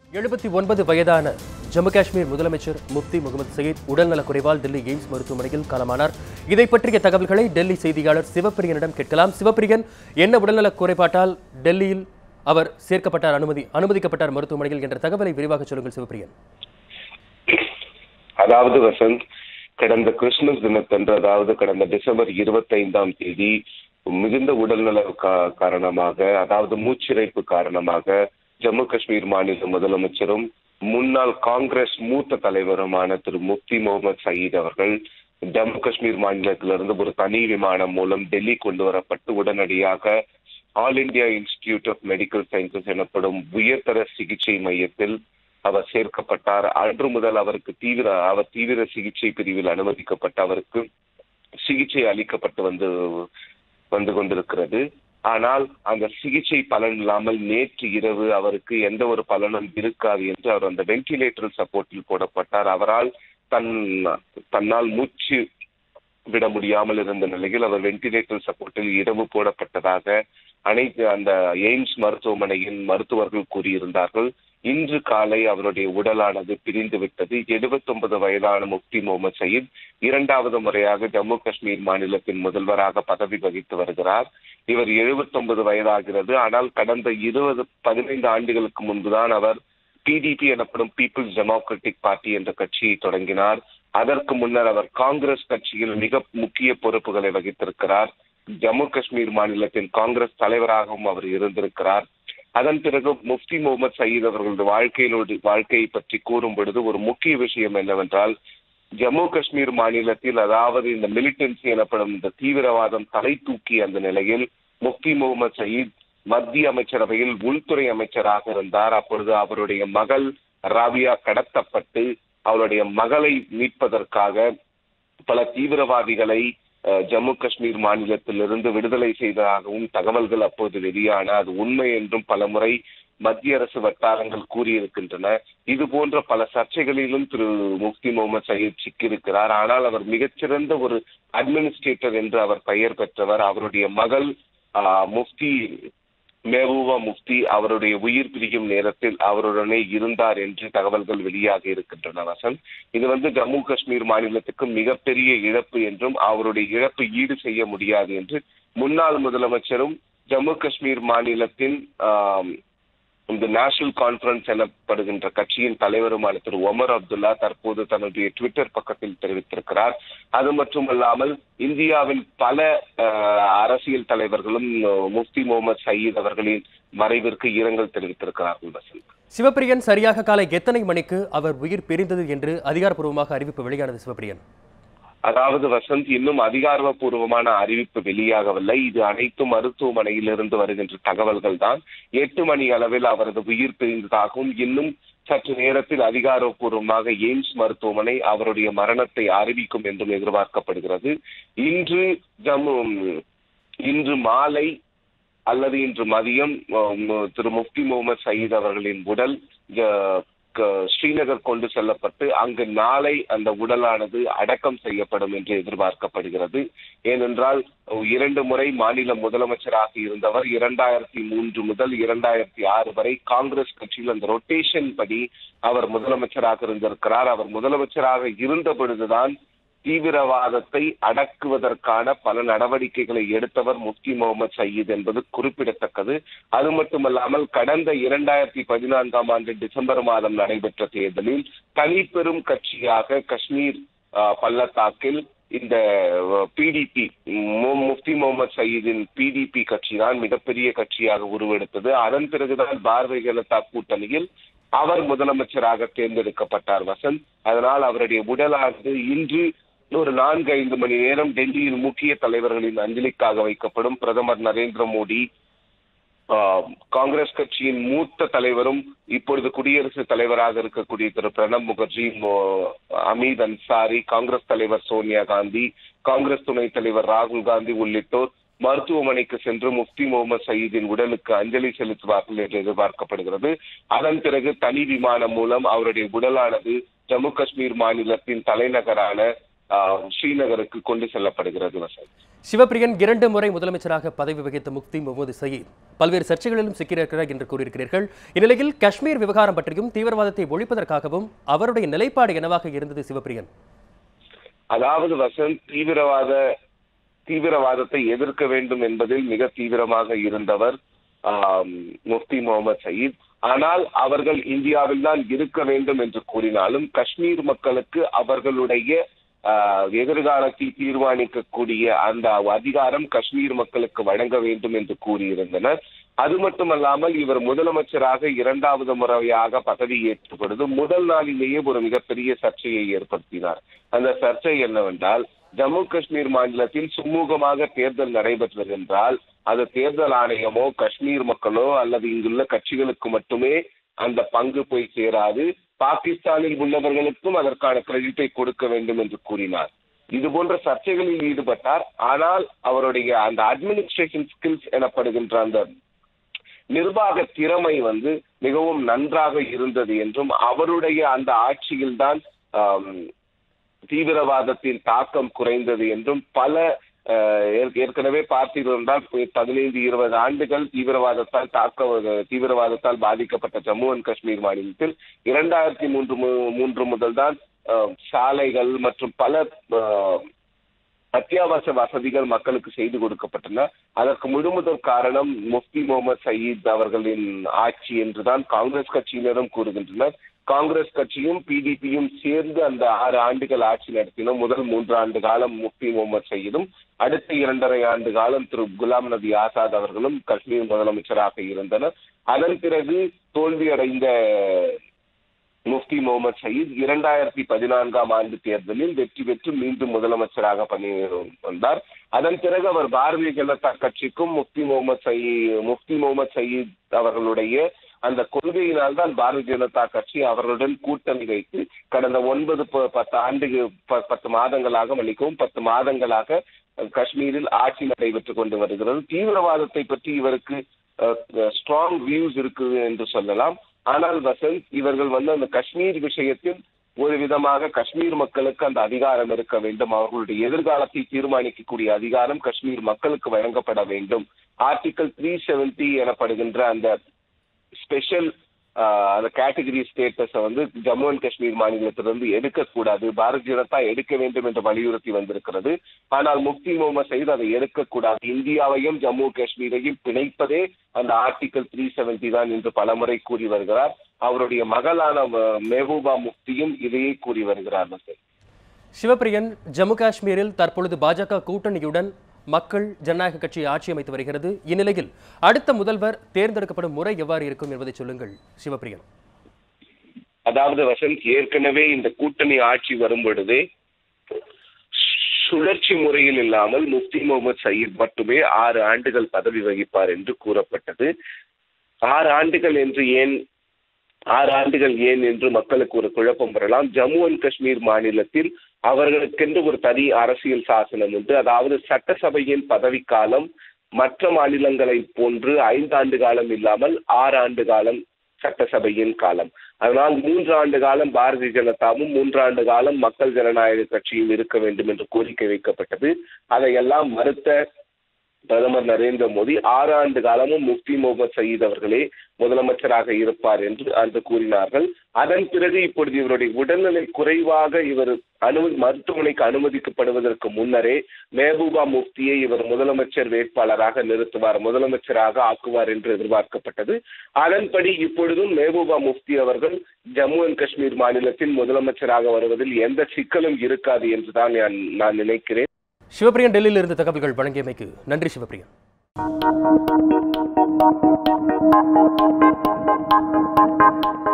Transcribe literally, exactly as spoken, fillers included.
எழுபத்தி ஒன்பது வயதான ஜம்மு காஷ்மீர் முதலமைச்சர் முஃப்தி முகமது சயீத் உடல்நலக் குறைவால் டெல்லி எய்ம்ஸ் மருத்துவமனையில் காலமானார். இதை பற்றிய தகவல்களை டெல்லி செய்தியாளர் சிவப்பிரியனிடம் கேட்கலாம். சிவப்பிரியன், என்ன உடல்நலக் குறைபாட்டால் டெல்லியில் அவர் சேர்க்கப்பட்டார், அனுமதி அனுமதிக்கப்பட்டார் மருத்துவமனையில் என்ற தகவலை விரிவாக சொல்லுங்கள் சிவப்பிரியன். அதாவது வசந்த், கடந்த கிறிஸ்துமஸ் தினத்தன்று, அதாவது கடந்த டிசம்பர் இருபத்தி ஐந்தாம் தேதி மிகுந்த உடல்நல காரணமாக, அதாவது மூச்சிறைப்பு காரணமாக ஜம்மு காஷ்மீர் மாநில முதலமைச்சரும் முன்னாள் காங்கிரஸ் மூத்த தலைவருமான திரு முஃப்தி முகமது சயீத் அவர்கள் ஜம்மு காஷ்மீர் மாநிலத்திலிருந்து ஒரு தனி விமானம் மூலம் டெல்லி கொண்டு வரப்பட்டு உடனடியாக All India Institute of Medical Sciences எனப்படும் உயர்தர சிகிச்சை மையத்தில் அவர் சேர்க்கப்பட்டார். அன்று முதல் அவருக்கு தீவிர அவர் தீவிர சிகிச்சை பிரிவில் அனுமதிக்கப்பட்டு அவருக்கு சிகிச்சை அளிக்கப்பட்டு வந்து வந்து கொண்டிருக்கிறது. ஆனால் அந்த சிகிச்சை பலன் இல்லாமல் நேற்று இரவு அவருக்கு எந்த ஒரு பலனும் இருக்காது என்று அவர் அந்த வென்டிலேட்டர் சப்போர்ட்டில் போடப்பட்டார். அவரால் தன் தன்னால் மூச்சு விட முடியாமல் இருந்த நிலையில் அவர் வென்டிலேட்டர் சப்போர்ட்டில் இரவு போடப்பட்டதாக அனைத்து அந்த எய்ம்ஸ் மருத்துவமனையின் மருத்துவர்கள் கூறியிருந்தார்கள். இன்று காலை அவருடைய உடலானது பிரிந்து விட்டது. எழுபத்தி ஒன்பது வயதான முஃப்தி முகமது சயீத் இரண்டாவது முறையாக ஜம்மு காஷ்மீர் மாநிலத்தின் முதல்வராக பதவி வகித்து வருகிறார். இவர் எழுபத்தி ஒன்பது வயதாகிறது. ஆனால் கடந்த இருபது பதினைந்து ஆண்டுகளுக்கு முன்புதான் அவர் பிடிபி எனப்படும் பீப்புள்ஸ் டெமோக்ராட்டிக் பார்ட்டி என்ற கட்சியை தொடங்கினார். அதற்கு முன்னர் அவர் காங்கிரஸ் கட்சியில் மிக முக்கிய பொறுப்புகளை வகித்திருக்கிறார். ஜம்மு காஷ்மீர் மாநிலத்தின் காங்கிரஸ் தலைவராகவும் அவர் இருந்திருக்கிறார். அதன் பிறகு முஃப்தி முகமது சயீத் அவர்களது வாழ்க்கையினோடு வாழ்க்கையை பற்றி கூறும் பொழுது ஒரு முக்கிய விஷயம் என்னவென்றால், ஜம்மு காஷ்மீர் மாநிலத்தில், அதாவது இந்த மிலிட்டன்சி எனப்படும் இந்த தீவிரவாதம் தலை தூக்கிய அந்த நிலையில் முஃப்தி முகமது சயீத் மத்திய அமைச்சரவையில் உள்துறை அமைச்சராக இருந்தார். அப்பொழுது அவருடைய மகள் ராபியா கடத்தப்பட்டு அவருடைய மகளை மீட்பதற்காக பல தீவிரவாதிகளை ஜம்மு காஷ்மீர் மாநிலத்திலிருந்து விடுதலை செய்ததாகவும் தகவல்கள் அப்போது வெளியான, அது உண்மை என்றும் பல முறை மத்திய அரசு வட்டாரங்கள் கூறியிருக்கின்றன. இது போன்ற பல சர்ச்சைகளிலும் திரு முஃப்தி முகமது சயீத் சிக்கியிருக்கிறார். ஆனால் அவர் மிகச்சிறந்த ஒரு அட்மினிஸ்ட்ரேட்டர் என்று அவர் பெயர் பெற்றவர். அவருடைய மகள் முஃப்தி மெஹபூபா முஃப்தி அவருடைய உயிர் பிரியும் நேரத்தில் அவருடனே இருந்தார் என்று தகவல்கள் வெளியாக இருக்கின்றன. வசந்த், இது வந்து ஜம்மு காஷ்மீர் மாநிலத்துக்கு மிகப்பெரிய இழப்பு என்றும் அவருடைய இழப்பு ஈடு செய்ய முடியாது என்று முன்னாள் முதலமைச்சரும் ஜம்மு காஷ்மீர் மாநிலத்தின் ஆஹ் இந்த நேஷனல் கான்ஃபரன்ஸ் எனப்படுகின்ற கட்சியின் தலைவருமான திரு ஒமர் அப்துல்லா தற்போது தன்னுடைய ட்விட்டர் பக்கத்தில் தெரிவித்திருக்கிறார். அது மட்டுமல்லாமல் இந்தியாவின் பல அரசியல் தலைவர்களும் முஃப்தி முகமது சயீத் அவர்களின் மறைவிற்கு இரங்கல் தெரிவித்திருக்கிறார்கள். வசந்த், சிவப்பிரியன், சரியாக காலை எத்தனை மணிக்கு அவர் உயிர் பிரிந்தது என்று அதிகாரப்பூர்வமாக அறிவிப்பு வெளியானது? சிவப்பிரியன், அதாவது வசந்த், இன்னும் அதிகாரப்பூர்வமான அறிவிப்பு வெளியாகவில்லை. இது அனைத்து மருத்துவமனையிலிருந்து வருகின்ற தகவல்கள் தான். எட்டு மணி அளவில் அவரது உயிர் பிரிந்ததாகவும் இன்னும் சற்று நேரத்தில் அதிகாரப்பூர்வமாக எய்ம்ஸ் மருத்துவமனை அவருடைய மரணத்தை அறிவிக்கும் என்றும் எதிர்பார்க்கப்படுகிறது. இன்று ஜம்மு இன்று மாலை அல்லது இன்று மதியம் திரு முஃப்தி முகமது சயீத் அவர்களின் உடல் ஸ்ரீநகர் கொண்டு செல்லப்பட்டு அங்கு நாளை அந்த உடலானது அடக்கம் செய்யப்படும் என்று எதிர்பார்க்கப்படுகிறது. ஏனென்றால் இரண்டு முறை மாநில முதலமைச்சராக இருந்தவர். இரண்டாயிரத்தி மூன்று முதல் இரண்டாயிரத்தி ஆறு வரை காங்கிரஸ் கட்சியில் அந்த ரொட்டேஷன் படி அவர் முதலமைச்சராக இருந்திருக்கிறார். அவர் முதலமைச்சராக இருந்த பொழுதுதான் தீவிரவாதத்தை அடக்குவதற்கான பல நடவடிக்கைகளை எடுத்தவர் முஃப்தி முகமது சயீத் என்பது குறிப்பிடத்தக்கது. அது மட்டுமல்லாமல் கடந்த இரண்டாயிரத்தி பதினான்காம் ஆண்டு டிசம்பர் மாதம் நடைபெற்ற தேர்தலில் தனிப்பெரும் கட்சியாக காஷ்மீர் பள்ளத்தாக்கில் இந்த பிடிபி முஃப்தி முகமது சயீதின் பிடிபி கட்சி தான் மிகப்பெரிய கட்சியாக உருவெடுத்தது. அதன் பிறகுதான் பாரதிய ஜனதா கூட்டணியில் அவர் முதலமைச்சராக தேர்ந்தெடுக்கப்பட்டார். வசந்த், அதனால் அவருடைய உடலானது இன்று ஒரு நான்கு ஐந்து மணி நேரம் டெல்லியில் முக்கிய தலைவர்களின் அஞ்சலிக்காக வைக்கப்படும். பிரதமர் நரேந்திர மோடி, காங்கிரஸ் கட்சியின் மூத்த தலைவரும் இப்பொழுது குடியரசுத் தலைவராக இருக்கக்கூடிய திரு பிரணப் முகர்ஜி, அமீத் அன்சாரி, காங்கிரஸ் தலைவர் சோனியா காந்தி, காங்கிரஸ் துணைத் தலைவர் ராகுல் காந்தி உள்ளிட்டோர் மருத்துவமனைக்கு சென்று முஃப்தி முகமது சயீதின் உடலுக்கு அஞ்சலி செலுத்துவார்கள் என்று எதிர்பார்க்கப்படுகிறது. அதன் பிறகு தனி விமானம் மூலம் அவருடைய உடலானது ஜம்மு காஷ்மீர் மாநிலத்தின் தலைநகரான ஸ்ரீநகருக்கு கொண்டு செல்லப்படுகிறது. வசந்த், சிவபிரியன் இரண்டு முறை முதலமைச்சராக பதவி வகித்த முஃப்தி முகமது சயீத் பல்வேறு சர்ச்சைகளிலும் சிக்கியிருக்கிறார் என்று கூறியிருக்கிறீர்கள். இந்நிலையில் காஷ்மீர் விவகாரம் பற்றியும் தீவிரவாதத்தை ஒழிப்பதற்காகவும் அவருடைய நிலைப்பாடு என்னவாக இருந்தது சிவபிரியன்? அதாவது வசந்த், தீவிரவாத தீவிரவாதத்தை எதிர்க்க வேண்டும் என்பதில் மிக தீவிரமாக இருந்தவர் முஃப்தி முகமது சயீத். ஆனால் அவர்கள் இந்தியாவில் தான் இருக்க வேண்டும் என்று கூறினாலும் காஷ்மீர் மக்களுக்கு அவர்களுடைய எதிர்காலத்தை தீர்மானிக்கக்கூடிய அந்த அதிகாரம் காஷ்மீர் மக்களுக்கு வழங்க வேண்டும் என்று கூறியிருந்தனர். அது மட்டுமல்லாமல் இவர் முதலமைச்சராக இரண்டாவது முறையாக பதவியேற்ற பொழுது முதல் நாளிலேயே ஒரு மிகப்பெரிய சர்ச்சையை ஏற்படுத்தினார். அந்த சர்ச்சை என்னவென்றால், ஜம்மு காஷ்மீர் மாநிலத்தில் சுமூகமாக தேர்தல் நடைபெற்றது என்றால் அது தேர்தல் ஆணையமோ காஷ்மீர் மக்களோ அல்லது இங்குள்ள கட்சிகளுக்கு மட்டுமே அந்த பங்கு போய் சேராது, பாகிஸ்தானில் உள்ளவர்களுக்கும் அதற்கான கிரெடிட்டை கொடுக்க வேண்டும் என்று கூறினார். இது போன்ற சர்ச்சைகளில் ஈடுபட்டார். ஆனால் அவருடைய அந்த அட்மினிஸ்ட்ரேஷன் ஸ்கில்ஸ் எனப்படுகின்ற அந்த நிர்வாக திறமை வந்து மிகவும் நன்றாக இருந்தது என்றும் அவருடைய அந்த ஆட்சியில்தான் தீவிரவாதத்தின் தாக்கம் குறைந்தது என்றும் பல ஏற்கனவே பார்த்தீர்கள் பதினைந்து இருபது ஆண்டுகள் தீவிரவாதத்தால் தாக்க தீவிரவாதத்தால் பாதிக்கப்பட்ட ஜம்மு அண்ட் காஷ்மீர் மாநிலத்தில் இரண்டாயிரத்தி மூன்று மூன்று முதல் தான் சாலைகள் மற்றும் பல அத்தியாவசிய வசதிகள் மக்களுக்கு செய்து கொடுக்கப்பட்டன. அதற்கு முழுமுதல் காரணம் முஃப்தி முகமது சயீத் அவர்களின் ஆட்சி என்றுதான் காங்கிரஸ் கட்சியினரும் கூறுகின்றனர். காங்கிரஸ் கட்சியும் பிடிபியும் சேர்ந்து அந்த ஆறு ஆண்டுகள் ஆட்சி நடத்தினோம். முதல் மூன்று ஆண்டு காலம் முஃப்தி முகமது சயீதும், அடுத்த இரண்டரை ஆண்டு காலம் திரு குலாம் நபி ஆசாத் அவர்களும் காஷ்மீர் முதலமைச்சராக இருந்தனர். அதன் பிறகு தோல்வியடைந்த முஃப்தி முகமது சயீத் இரண்டாயிரத்தி பதினான்காம் ஆண்டு தேர்தலில் வெற்றி பெற்று மீண்டும் முதலமைச்சராக பணி வந்தார். அதன் பிறகு அவர் பாரதிய ஜனதா கட்சிக்கும் முஃப்தி முகமது சயீத் முஃப்தி முகமது சயீத் அவர்களுடைய அந்த கொள்கையினால் தான் பாரதிய ஜனதா கட்சி அவர்களுடன் கூட்டணி வைத்து கடந்த ஒன்பது பத்து ஆண்டு பத்து மாதங்களாக மன்னிக்கவும் பத்து மாதங்களாக காஷ்மீரில் ஆட்சி நடைபெற்றுக் கொண்டு வருகிறது. தீவிரவாதத்தை பற்றி இவருக்கு ஸ்ட்ராங் வியூஸ் இருக்கு என்று சொல்லலாம். ஆனால் வசந்த், இவர்கள் வந்து அந்த காஷ்மீர் விஷயத்தில் ஒரு விதமாக காஷ்மீர் மக்களுக்கு அந்த அதிகாரம் இருக்க வேண்டும், அவர்களுடைய எதிர்காலத்தை தீர்மானிக்கக்கூடிய அதிகாரம் காஷ்மீர் மக்களுக்கு வழங்கப்பட வேண்டும். ஆர்டிகல் த்ரீ செவன்டி எனப்படுகின்ற அந்த ஸ்பெஷல் அந்த கேட்டகரி ஸ்டேட்டஸை வந்து ஜம்மு அண்ட் காஷ்மீர் மாநிலத்திலிருந்து எடுக்கக்கூடாது, பாரதிய ஜனதா எடுக்க வேண்டும் என்று வலியுறுத்தி வந்திருக்கிறது. ஆனால் முஃப்தி முகமது சயீத் அதை எடுக்கக்கூடாது, இந்தியாவையும் ஜம்மு காஷ்மீரையும் பிணைப்பதே அந்த ஆர்டிகல் த்ரீ செவன்டி தான் என்று பலமுறை கூறி வருகிறார். அவருடைய மகளான மெஹபூபா முஃப்தியும் இதையே கூறி வருகிறார். சிவபிரியன், ஜம்மு காஷ்மீரில் தற்பொழுது பாஜக கூட்டணியுடன் மக்கள் ஜனநாயக கட்சி ஆட்சி அமைத்து வருகிறது. இந்நிலையில் அடுத்த முதல்வர் தேர்ந்தெடுக்கப்படும் முறை எவ்வாறு இருக்கும் என்பதை சொல்லுங்கள் சிவபிரியன். அதாவது வசந்த், ஏற்கனவே இந்த கூட்டணி ஆட்சி வரும் பொழுதே சுழற்சி முறையில் இல்லாமல் முஃப்தி முகமது சயீத் மட்டுமே ஆறு ஆண்டுகள் பதவி வகிப்பார் என்று கூறப்பட்டது. ஆறு ஆண்டுகள் என்று ஏன் ஆறு ஆண்டுகள் ஏன் என்று மக்களுக்கு ஒரு குழப்பம் வரலாம். ஜம்மு அண்ட் காஷ்மீர் மாநிலத்தில் அவர்களுக்கென்று ஒரு தனி அரசியல் சாசனம் உண்டு. அதாவது சட்டசபையின் பதவிக்காலம் மற்ற மாநிலங்களை போன்று ஐந்து ஆண்டு காலம் இல்லாமல் ஆறு ஆண்டு காலம் சட்டசபையின் காலம். அதனால் மூன்று ஆண்டு காலம் பாரதிய ஜனதாவும் மூன்றாண்டு காலம் மக்கள் ஜனநாயக கட்சியும் இருக்க வேண்டும் என்று கோரிக்கை வைக்கப்பட்டது. அதையெல்லாம் மறுத்த பிரதமர் நரேந்திர மோடி ஆறு ஆண்டு காலமும் முஃப்தி முகமது சயீத் அவர்களே முதலமைச்சராக இருப்பார் என்று அன்று கூறினார்கள். அதன் பிறகு இப்பொழுது இவருடைய உடல்நிலை குறைவாக இவர் அனுமதி மருத்துவமனைக்கு அனுமதிக்கப்படுவதற்கு முன்னரே மெஹபூபா முஃப்தியை இவர் முதலமைச்சர் வேட்பாளராக நிறுத்துவார், முதலமைச்சராக ஆக்குவார் என்று எதிர்பார்க்கப்பட்டது. அதன்படி இப்பொழுதும் மெஹபூபா முஃப்தி அவர்கள் ஜம்மு அண்ட் காஷ்மீர் மாநிலத்தில் முதலமைச்சராக வருவதில் எந்த சிக்கலும் இருக்காது என்றுதான் நான் நினைக்கிறேன். சிவபிரியன், டெல்லியில் இருந்து தகவல்கள் வழங்கியமைக்கு நன்றி சிவபிரியன்.